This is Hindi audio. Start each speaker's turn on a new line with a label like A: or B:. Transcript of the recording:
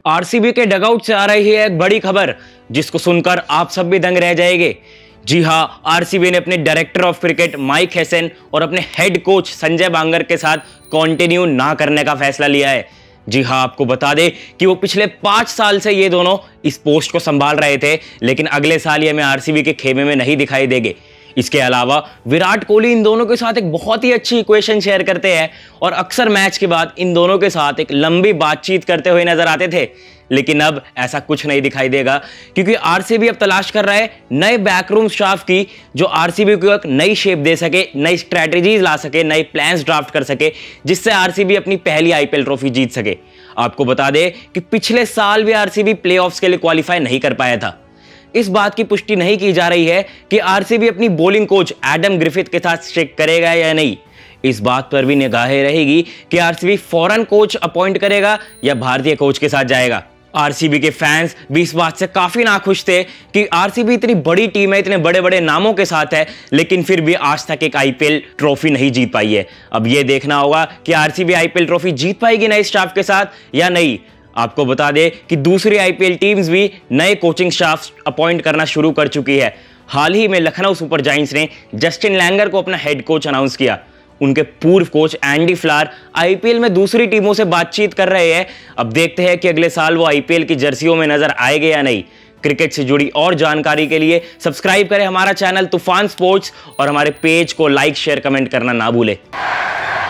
A: आरसीबी के डगआउट से आ रही है एक बड़ी खबर जिसको सुनकर आप सब भी दंग रह जाएंगे। जी हां, आरसीबी ने अपने director of cricket Mike Hesson और अपने हेड कोच संजय बांगर के साथ कंटिन्यू ना करने का फैसला लिया है। जी हां, आपको बता दें कि वो पिछले 5 साल से ये दोनों इस पोस्ट को संभाल रहे थे, लेकिन अगले साल ये में आरसीबी के खेमे में नहीं दिखाई देंगे। इसके अलावा विराट कोहली इन दोनों के साथ एक बहुत ही अच्छी इक्वेशन शेयर करते हैं और अक्सर मैच के बाद इन दोनों के साथ एक लंबी बातचीत करते हुए नजर आते थे, लेकिन अब ऐसा कुछ नहीं दिखाई देगा क्योंकि आरसीबी अब तलाश कर रहा है नए बैकरूम स्टाफ की जो आरसीबी को एक नई शेप दे सके, नई स्ट्रैटेजीज ला सके, नए प्लान्स ड्राफ्ट कर सके, जिससे आरसीबी अपनी पहली आईपीएल ट्रॉफी जीत सके। आपको बता दें कि पिछले साल भी आरसीबी प्लेऑफ्स के लिए क्वालिफाई नहीं कर पाया था। इस बात की पुष्टि नहीं की जा रही है कि आरसीबी अपनी बॉलिंग कोच एडम ग्रिफिथ के साथ स्टिक करेगा या नहीं। इस बात पर भी निगाहें रहेगी कि आरसीबी फॉरेन कोच अपॉइंट करेगा या भारतीय कोच के साथ जाएगा। आरसीबी के फैंस भी इस बात से काफी नाखुश थे कि आरसीबी इतनी बड़ी टीम है, इतने बड़े बड़े नामों के साथ है, लेकिन फिर भी आज तक एक आईपीएल ट्रॉफी नहीं जीत पाई है। अब यह देखना होगा कि आरसीबी आईपीएल ट्रॉफी जीत पाएगी नए स्टाफ के साथ या नहीं। आपको बता दें कि दूसरी आईपीएल टीम्स भी नए कोचिंग स्टाफ अपॉइंट करना शुरू कर चुकी है। हाल ही में लखनऊ सुपर जायंट्स ने जस्टिन लैंगर को अपना हेड कोच अनाउंस किया। उनके पूर्व कोच एंडी फ्लार आईपीएल में दूसरी टीमों से बातचीत कर रहे हैं। अब देखते हैं कि अगले साल वो आईपीएल की जर्सियों में नजर आएंगे या नहीं। क्रिकेट से जुड़ी और जानकारी के लिए सब्सक्राइब करें हमारा चैनल तूफान स्पोर्ट्स और हमारे पेज को लाइक, शेयर, कमेंट करना ना भूलें।